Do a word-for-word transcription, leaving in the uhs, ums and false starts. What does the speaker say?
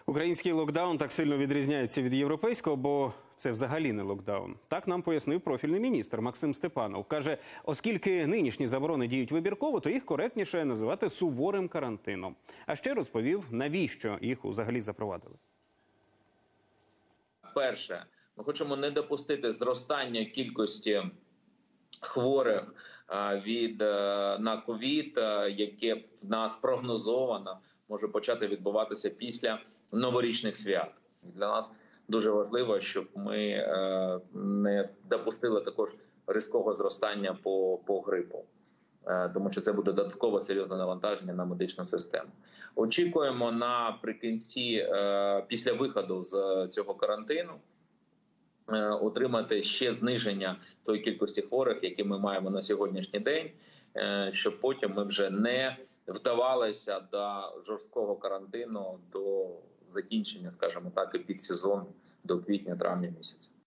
Український локдаун так сильно відрізняється від європейського, бо це взагалі не локдаун. Так нам пояснив профільний міністр Максим Степанов. Каже, оскільки нинішні заборони діють вибірково, то їх коректніше називати суворим карантином. А ще розповів, навіщо їх взагалі запровадили. Перше, ми хочемо не допустити зростання кількості хворих від на ковід, яке в нас прогнозовано може почати відбуватися після новорічних свят. Для нас дуже важливо, щоб ми не допустили також різкого зростання по, по грипу, тому що це буде додаткове серйозне навантаження на медичну систему. Очікуємо наприкінці, після виходу з цього карантину, отримати ще зниження тої кількості хворих, які ми маємо на сьогоднішній день, щоб потім ми вже не вдавалися до жорсткого карантину до закінчення, скажімо так, і підсезону до квітня-травня місяця.